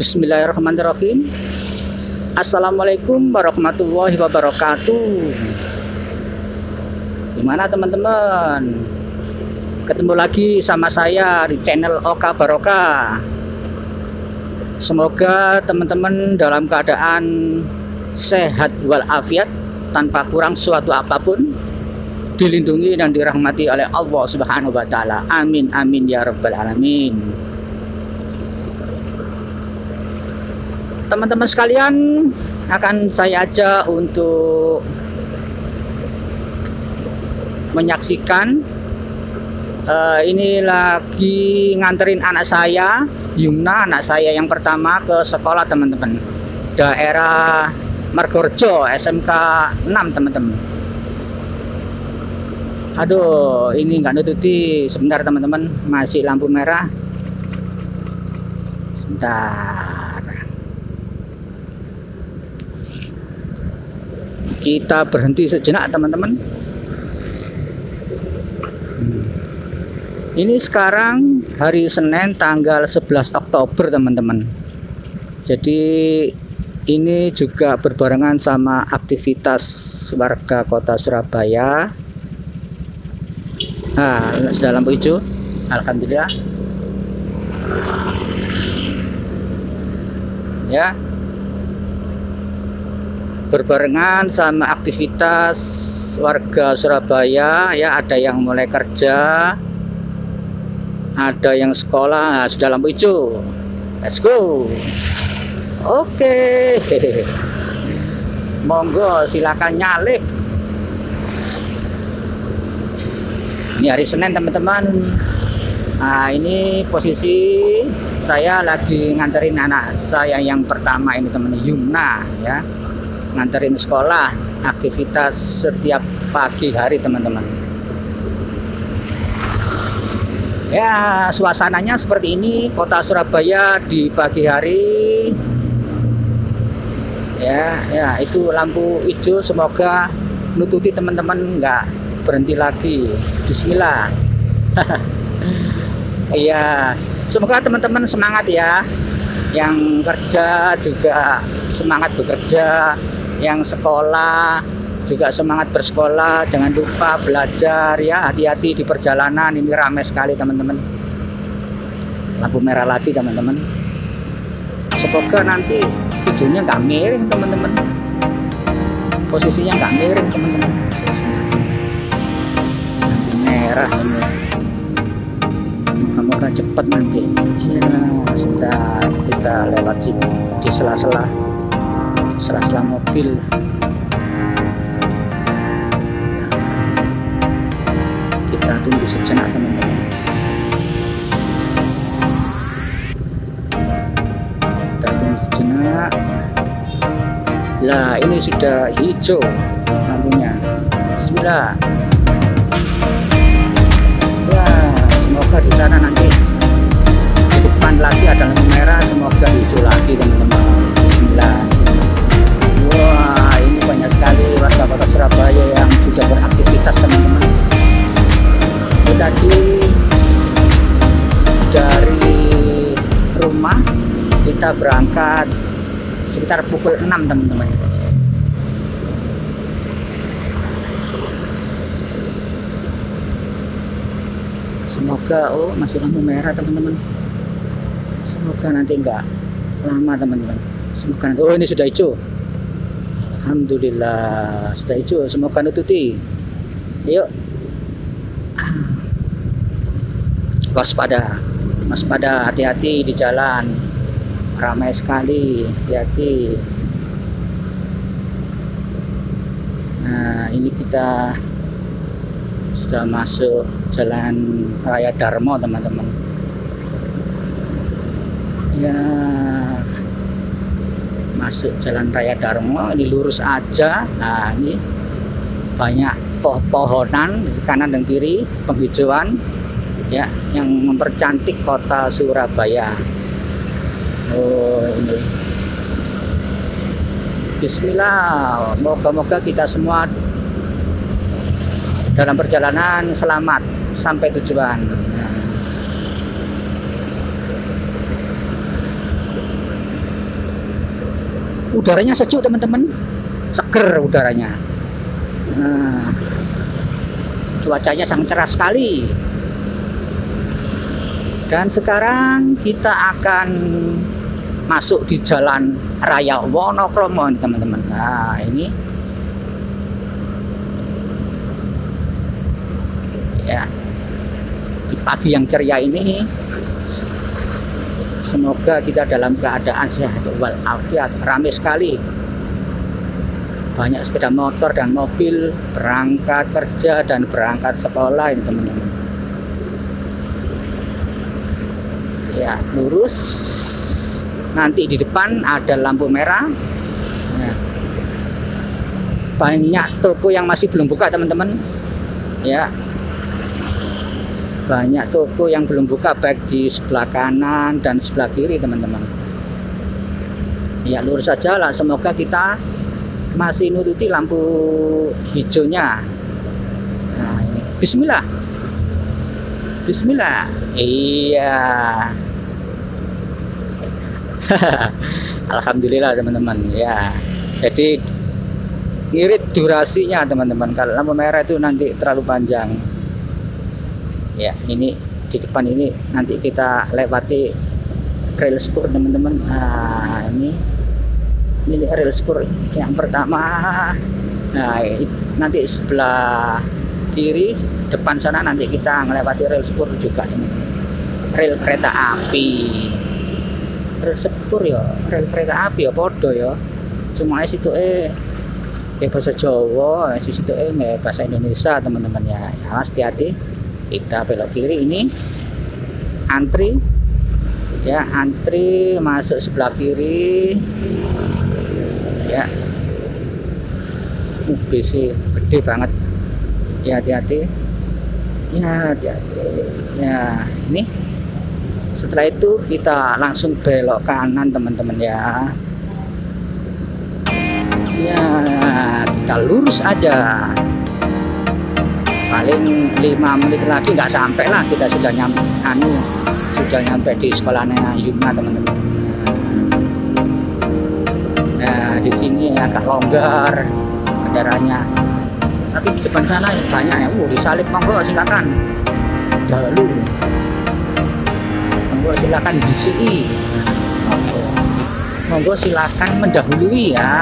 Bismillahirrahmanirrahim. Assalamualaikum warahmatullahi wabarakatuh. Gimana teman-teman? Ketemu lagi sama saya di channel Oka Barokah. Semoga teman-teman dalam keadaan sehat walafiat, tanpa kurang suatu apapun, dilindungi dan dirahmati oleh Allah Subhanahu wa Ta'ala. Amin amin ya rabbal alamin. Teman-teman sekalian, akan saya ajak untuk menyaksikan ini lagi nganterin anak saya, Yumna, anak saya yang pertama ke sekolah teman-teman, daerah Margorejo, SMK 6 teman-teman. Aduh, ini nggak nututi, sebentar teman-teman, masih lampu merah. Sebentar, kita berhenti sejenak teman-teman. Ini sekarang hari Senin tanggal 11 Oktober teman-teman. Jadi ini juga berbarengan sama aktivitas warga kota Surabaya. Nah, sudah lampu hijau, alhamdulillah ya. Berbarengan sama aktivitas warga Surabaya ya, ada yang mulai kerja, ada yang sekolah. Nah, sudah lampu hijau, let's go. Oke. Monggo silakan nyalip. Ini hari Senin teman-teman. Nah, ini posisi saya lagi nganterin anak saya yang pertama ini teman Yumna ya, nganterin sekolah, aktivitas setiap pagi hari teman-teman. Ya, suasananya seperti ini kota Surabaya di pagi hari. Ya, itu lampu hijau, semoga nututi teman-teman, nggak berhenti lagi. Bismillah. Iya, semoga teman-teman semangat ya. Yang kerja juga semangat bekerja, yang sekolah juga semangat bersekolah, jangan lupa belajar ya, hati-hati di perjalanan, ini ramai sekali teman-teman. Lampu merah lagi teman-teman. Semoga nanti videonya nggak miring teman-teman, posisinya nggak miring teman-teman. Lampu merah ini, semoga cepat nanti ya. Sebentar, kita lewat sini di sela-sela mobil. Kita tunggu sejenak teman-teman. Kita tunggu sejenak. Lah, ini sudah hijau lampunya. Bismillah. Ya, semoga di sana nanti di depan lagi ada lampu merah, semoga hijau lagi teman-teman. Bismillah. Wah, ini banyak sekali warga kota Surabaya yang sudah beraktivitas teman-teman. Ini tadi dari rumah kita berangkat sekitar pukul 6 teman-teman. Semoga, oh masih lampu merah teman-teman. Semoga nanti enggak lama teman-teman. Semoga nanti, oh ini sudah hijau. Alhamdulillah sudah hijau, semoga nututi. Yuk, waspada, hati-hati di jalan, ramai sekali, hati-hati. Nah, ini kita sudah masuk Jalan Raya Darmo teman-teman ya, masuk Jalan Raya Darmo, ini lurus aja. Nah, ini banyak pohonan kanan dan kiri, penghijauan ya, yang mempercantik kota Surabaya. Oh, ini Bismillah, moga-moga kita semua dalam perjalanan selamat sampai tujuan. Udaranya sejuk teman-teman, seger udaranya. Nah, cuacanya sangat cerah sekali. Dan sekarang kita akan masuk di jalan raya Wonokromo teman-teman. Nah ini ya, di pagi yang ceria ini semoga kita dalam keadaan sehat walafiat. Ramai sekali, banyak sepeda motor dan mobil berangkat kerja dan berangkat sekolah ini teman-teman. Ya, lurus, nanti di depan ada lampu merah. Nah, banyak toko yang masih belum buka teman-teman ya, banyak toko yang belum buka baik di sebelah kanan dan sebelah kiri teman-teman. Ya, lurus saja lah, semoga kita masih nuruti lampu hijaunya. Nah, ini. Bismillah. Bismillah. Iya. Alhamdulillah teman-teman ya. Jadi irit durasinya teman-teman. Kalau lampu merah itu nanti terlalu panjang. Ya, ini di depan ini nanti kita lewati rel spur teman-teman. Nah, ini rel spur yang pertama. Nah, nanti sebelah kiri depan sana nanti kita melewati rel spur juga ini. Rel kereta api. Rel spur ya, rel kereta api ya podo ya. Cuma situ bahasa Jawa, situ bahasa Indonesia teman-teman ya. Ya, hati-hati. Kita belok kiri ini. Antri. Ya, antri masuk sebelah kiri. Ya. BC gede banget. Ya, hati-hati. Ya, hati-hati. Ya, ini. Setelah itu kita langsung belok kanan teman-teman ya. Ya, kita lurus aja. Paling 5 menit lagi nggak sampai lah, kita sudah nyampe di sekolahnya Yuna teman-teman. Nah, di sini agak longgar kendaraannya. Tapi di depan sana banyak ya. Disalip, monggo silakan. Dahulu. Monggo silakan diisi. Monggo silakan mendahului ya.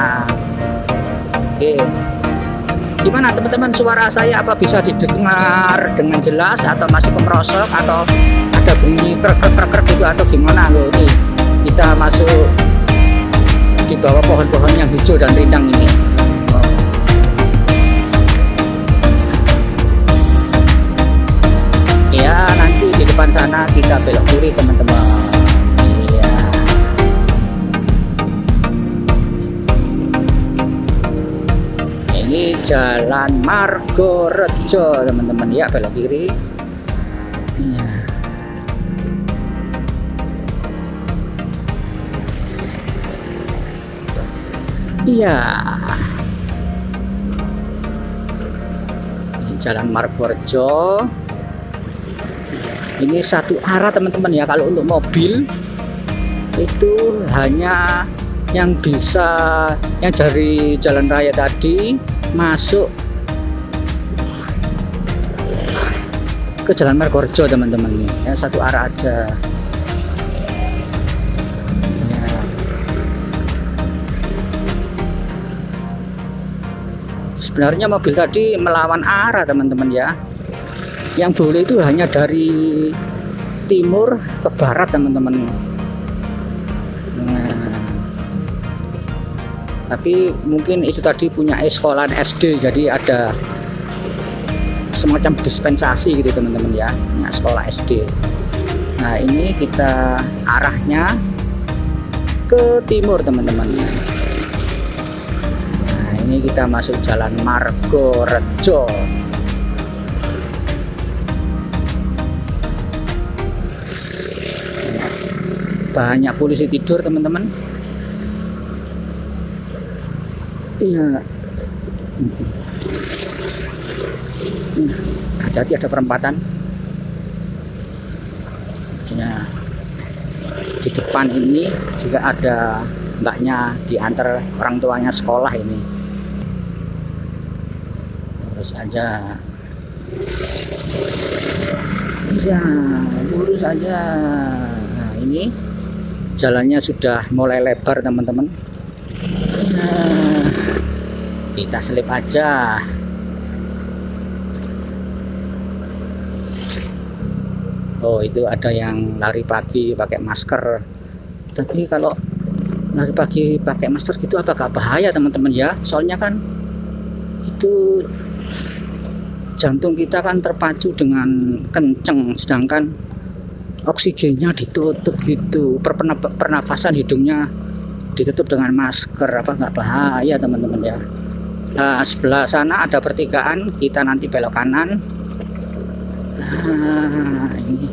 Oke. Gimana teman-teman, suara saya apa bisa didengar dengan jelas atau masih kemerosok atau ada bunyi krek-krek gitu atau gimana loh? Ini kita masuk di bawah pohon-pohon yang hijau dan rindang ini. Ya, nanti di depan sana kita belok kiri teman-teman. Iya. Ini Jalan Margorejo teman-teman ya, belok kiri. Iya. Iya. Ini Jalan Margorejo. Ini satu arah teman-teman ya. Kalau untuk mobil itu hanya yang bisa yang dari jalan raya tadi masuk ke Jalan Margorejo teman-teman ya, satu arah aja ya. Sebenarnya mobil tadi melawan arah teman-teman ya. Yang boleh itu hanya dari timur ke barat teman-teman. Nah, tapi mungkin itu tadi punya sekolah SD, jadi ada semacam dispensasi gitu teman-teman ya, nah, sekolah SD. Nah, ini kita arahnya ke timur teman-teman. Nah, ini kita masuk Jalan Margorejo. Banyak polisi tidur teman-teman. Iya. Hati-hati, ada perempatan. Ya. Di depan ini juga ada mbaknya diantar orang tuanya sekolah ini. Terus aja. Bisa lurus aja. Nah, ini jalannya sudah mulai lebar teman-teman. Nah, kita selip aja. Oh, itu ada yang lari pagi pakai masker. Tapi kalau lari pagi pakai masker gitu apakah bahaya teman-teman ya? Soalnya kan itu jantung kita kan terpacu dengan kenceng, sedangkan oksigennya ditutup gitu, pernafasan hidungnya ditutup dengan masker. Apa nggak bahaya teman-teman ya? Nah, sebelah sana ada pertigaan, kita nanti belok kanan. Nah, ini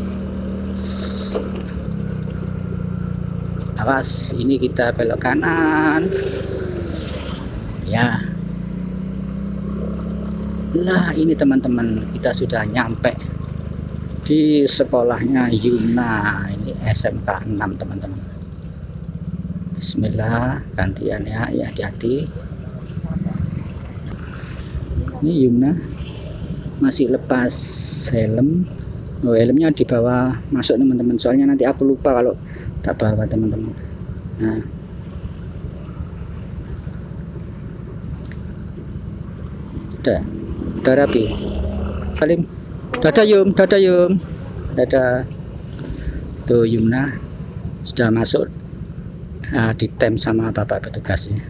awas, ini kita belok kanan ya. Lah, ini teman-teman, kita sudah nyampe di sekolahnya Yuna. Ini SMK 6 teman-teman. Bismillah, gantian ya, hati-hati. Ini Yuna masih lepas helm. Oh, helmnya dibawa masuk teman-teman, soalnya nanti aku lupa kalau tak bawa teman-teman. Nah, udah rapi. Salim, dadah Yum, dadah. Tuh Yumna sudah masuk, ditem sama bapak petugasnya.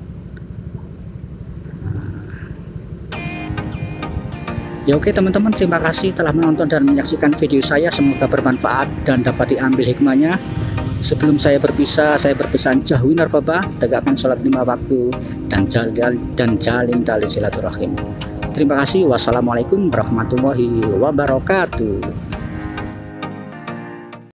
Ya oke teman-teman, terima kasih telah menonton dan menyaksikan video saya. Semoga bermanfaat dan dapat diambil hikmahnya. Sebelum saya berpisah, saya berpesan jauhi narkoba, tegakkan sholat 5 waktu, dan jalin tali silaturahim. Terima kasih. Wassalamualaikum warahmatullahi wabarakatuh.